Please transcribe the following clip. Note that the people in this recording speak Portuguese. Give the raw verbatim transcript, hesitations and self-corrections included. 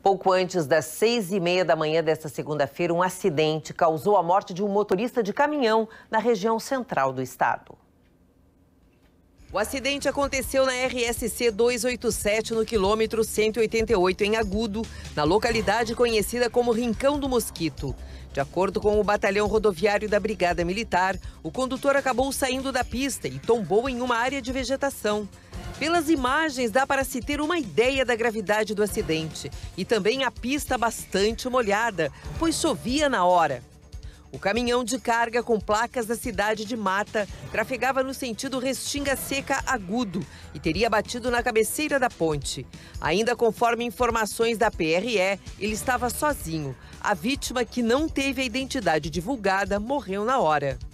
Pouco antes das seis e meia da manhã desta segunda-feira, um acidente causou a morte de um motorista de caminhão na região central do estado. O acidente aconteceu na R S C duzentos e oitenta e sete, no quilômetro cento e oitenta e oito, em Agudo, na localidade conhecida como Rincão do Mosquito. De acordo com o batalhão rodoviário da Brigada Militar, o condutor acabou saindo da pista e tombou em uma área de vegetação. Pelas imagens, dá para se ter uma ideia da gravidade do acidente. E também a pista bastante molhada, pois chovia na hora. O caminhão de carga com placas da cidade de Mata trafegava no sentido Restinga Seca Agudo e teria batido na cabeceira da ponte. Ainda conforme informações da P R E, ele estava sozinho. A vítima, que não teve a identidade divulgada, morreu na hora.